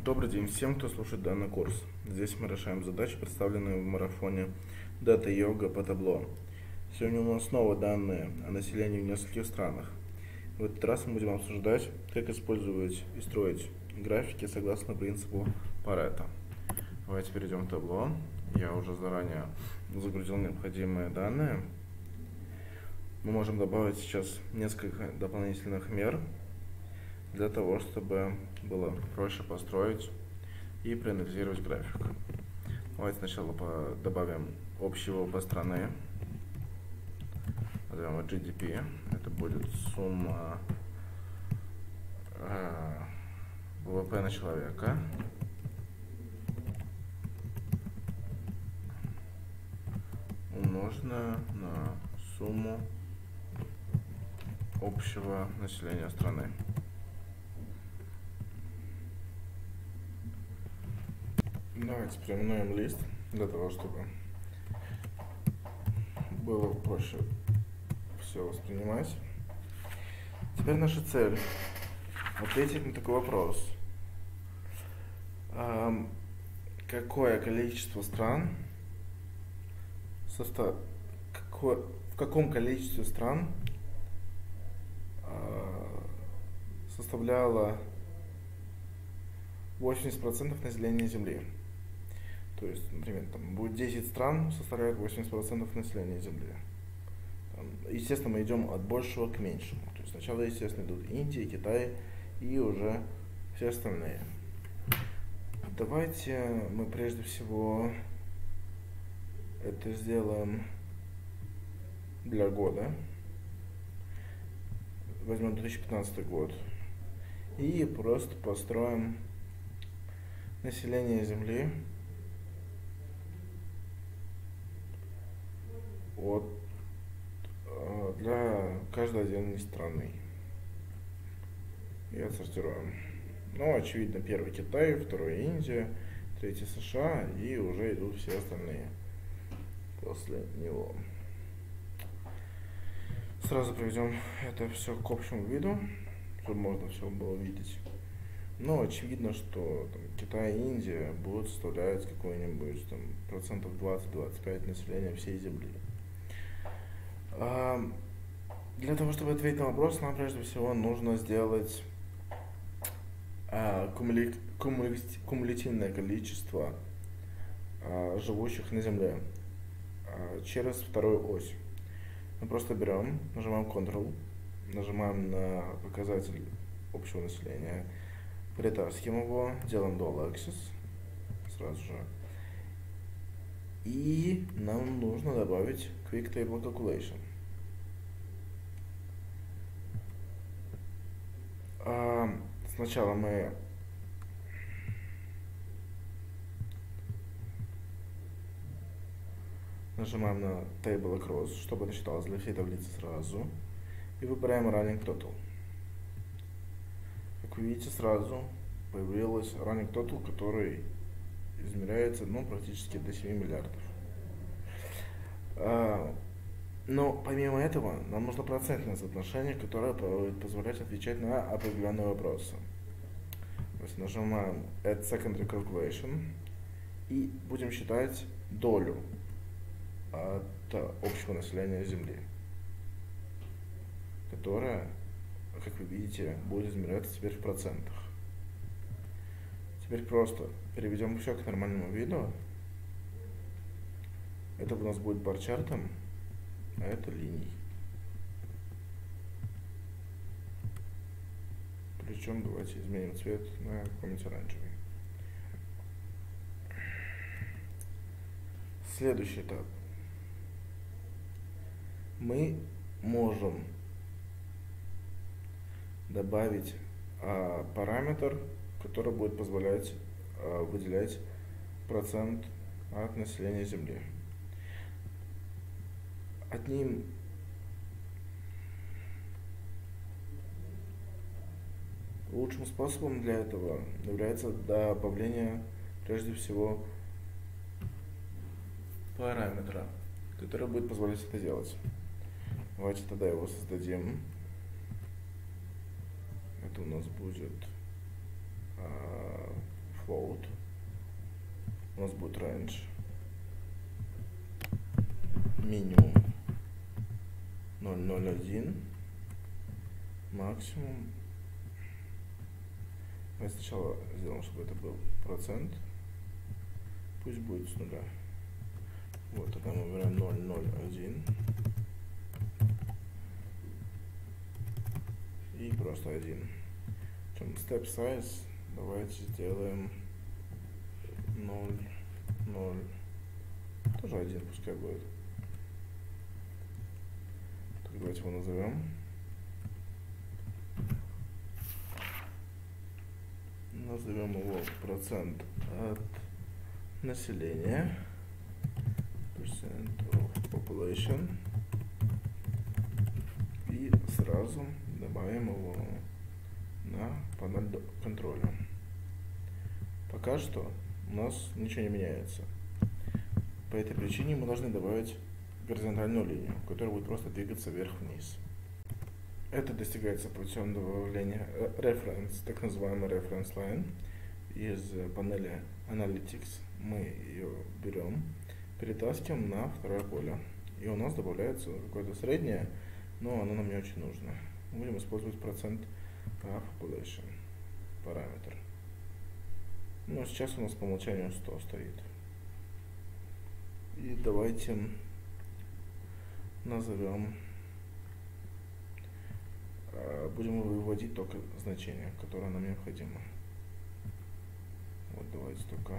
Добрый день всем, кто слушает данный курс. Здесь мы решаем задачи, представленные в марафоне Data Yoga по табло. Сегодня у нас снова данные о населении в нескольких странах. В этот раз мы будем обсуждать, как использовать и строить графики согласно принципу Парето. Давайте перейдем к табло. Я уже заранее загрузил необходимые данные. Мы можем добавить сейчас несколько дополнительных мер для того, чтобы было проще построить и проанализировать график. Давайте сначала добавим общий ВВП страны. Назовем его GDP. Это будет сумма ВВП на человека умноженная на сумму общего населения страны. Давайте переименуем лист для того, чтобы было проще все воспринимать. Теперь наша цель — ответить на такой вопрос. Какое количество стран в каком количестве стран составляло 80% населения Земли? То есть, например, там будет 10 стран, составляют 80% населения Земли. Естественно, мы идем от большего к меньшему. То есть сначала, естественно, идут Индия, Китай и уже все остальные. Давайте мы прежде всего это сделаем для года. Возьмем 2015 год и просто построим население Земли для каждой отдельной страны. И отсортируем. Ну, очевидно, первый Китай, второй Индия, третий США, и уже идут все остальные после него. Сразу приведем это все к общему виду, чтобы можно все было видеть. Но очевидно, что Китай и Индия будут составлять какой-нибудь процентов 20-25 населения всей Земли. Для того, чтобы ответить на вопрос, нам прежде всего нужно сделать кумулятивное количество живущих на Земле через вторую ось. Мы просто берем, нажимаем Ctrl, нажимаем на показатель общего населения, перетаскиваем его, делаем Dual Axis сразу же. И нам нужно добавить Quick Table Calculation. Сначала мы нажимаем на Table Across, чтобы это считалось для всей таблицы сразу, и выбираем Running Total. Как вы видите, сразу появился Running Total, который измеряется практически до 7 миллиардов. Но помимо этого нам нужно процентное соотношение, которое будет позволять отвечать на определенные вопросы. То есть нажимаем Add Secondary Calculation и будем считать долю от общего населения Земли, которая, как вы видите, будет измеряться теперь в процентах. Теперь просто переведем все к нормальному виду. Это у нас будет бар-чартом, а это линий. Причем давайте изменим цвет на какой-нибудь оранжевый. Следующий этап. Мы можем добавить параметр, который будет позволять выделять процент от населения Земли. Одним лучшим способом для этого является добавление прежде всего параметра, который будет позволять это делать. Давайте тогда его создадим. Это у нас будет float. У нас будет range минимум 0,01, максимум. Мы сначала сделаем, чтобы это был процент. Пусть будет с нуля. Вот, тогда мы выбираем 0,01 и просто 1. Step size давайте сделаем 0, 0, тоже 1 пускай будет. Так, давайте его назовем. Назовем его процент от населения. Percent of population. И сразу добавим его на панель контроля. Пока что у нас ничего не меняется. По этой причине мы должны добавить горизонтальную линию, которая будет просто двигаться вверх-вниз. Это достигается путем добавления reference, так называемый reference line. Из панели Analytics мы ее берем, перетаскиваем на второе поле. И у нас добавляется какое-то среднее, но оно нам не очень нужно. Мы будем использовать процент of population параметр. Ну, сейчас у нас по умолчанию 100 стоит. И давайте назовем, будем выводить только значение, которое нам необходимо. Вот давайте только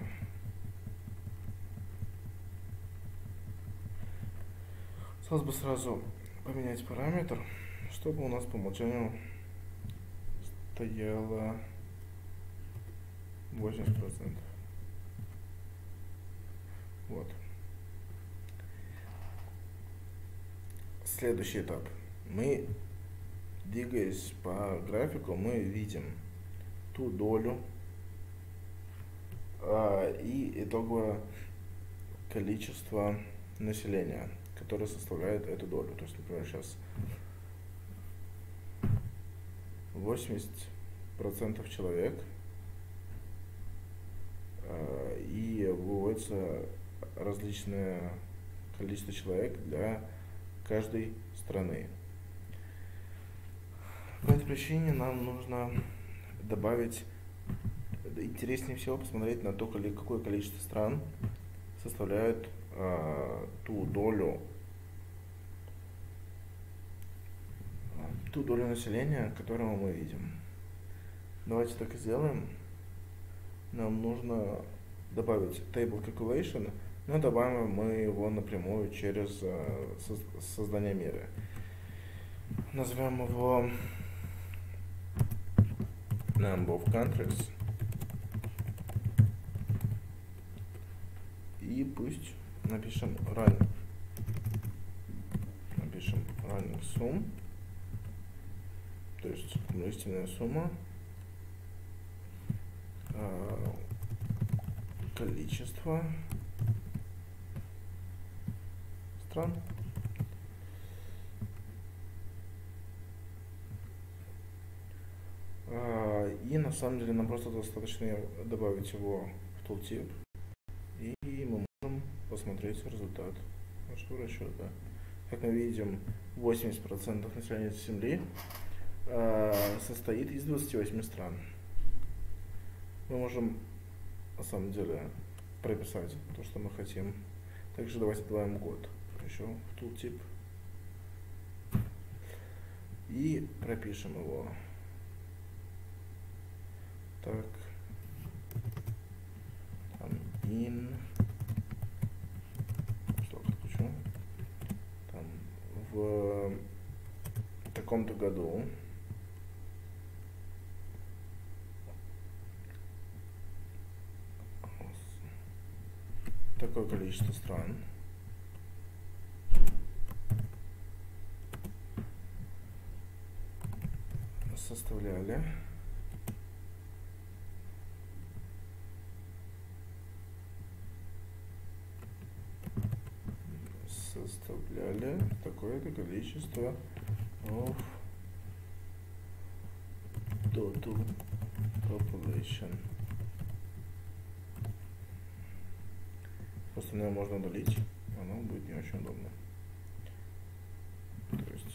хотелось бы сразу поменять параметр, чтобы у нас по умолчанию стояло 80%. Вот. Следующий этап. Мы, двигаясь по графику, мы видим ту долю и итоговое количество населения, которое составляет эту долю. То есть, например, сейчас 80% человек, и выводится различное количество человек для каждой страны. По этой причине нам нужно добавить, интереснее всего посмотреть на то, какое количество стран составляют ту долю населения, которого мы видим. Давайте так и сделаем. Нам нужно добавить table calculation, но добавим мы его напрямую через создание меры. Назовем его number of countries. И пусть напишем running sum, то есть кумулятивная сумма количество стран. И на самом деле нам просто достаточно добавить его в tooltip, и мы можем посмотреть результат нашего расчета. Как мы видим, 80% населения Земли состоит из 28 стран. Мы можем на самом деле прописать то, что мы хотим. Также давайте добавим год еще в tooltip и пропишем его. Так, там in, что хочу, там в таком-то году такое количество стран составляли такое-то количество of total population. остальное можно удалить, оно будет не очень удобно. То есть,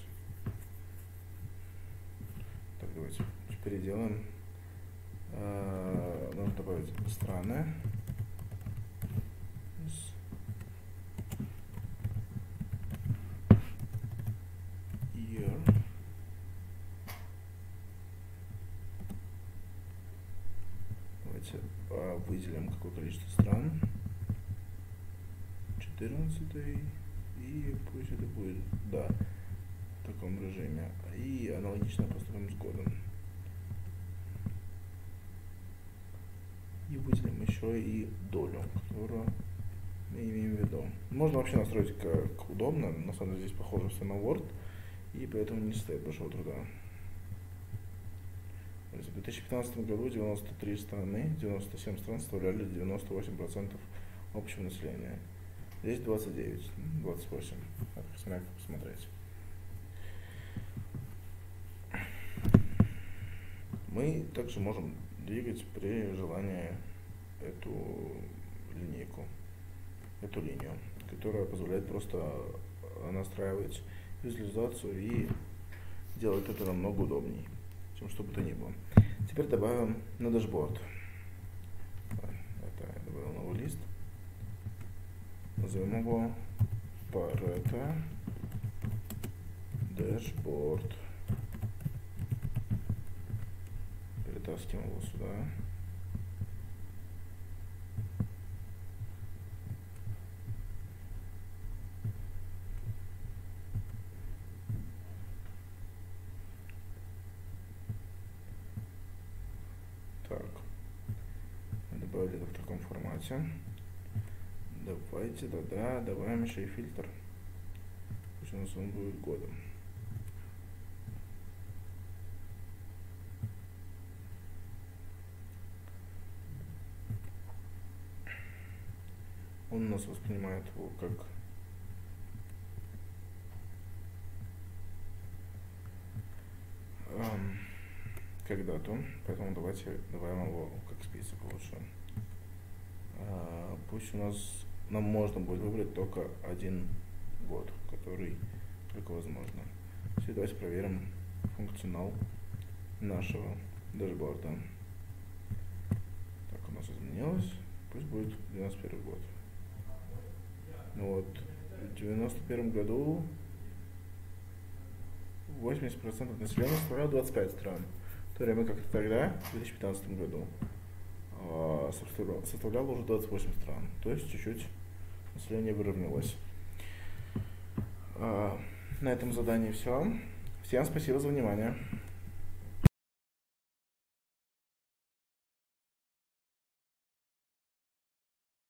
так, давайте теперь делаем. Нужно добавить страны. Year. Давайте выделим какое количество стран. 14 и пусть это будет, да, в таком режиме. И аналогично поступим с годом. И выделим еще и долю, которую мы имеем в виду. Можно вообще настроить как удобно. На самом деле здесь похоже все на Word, и поэтому не стоит большого труда. В 2015 году 93 страны, 97 стран составляли 98% общего населения. Здесь 29, 28. Надо посмотреть. Мы также можем двигать при желании эту линейку, эту линию, которая позволяет просто настраивать визуализацию и делать это намного удобнее, чем что бы то ни было. Теперь добавим на дашборд. Это я добавил новый лист. Назовем его Pareto Dashboard. Перетаскиваем его сюда. Так, мы добавили это в таком формате. Давайте тогда добавим еще и фильтр. Пусть у нас он будет годом. Он у нас воспринимает его как дату, поэтому давайте добавим его как список лучше. Пусть у нас нам можно будет выбрать только один год, который только возможно. Все, давайте проверим функционал нашего дашборда. Так, у нас изменилось. Пусть будет 91 год. Ну вот, в 91 году 80% населения составляло 25 стран. В то время как тогда, в 2015 году, составляло уже 28 стран. То есть чуть-чуть население выровнялось. На этом задании все. Всем спасибо за внимание.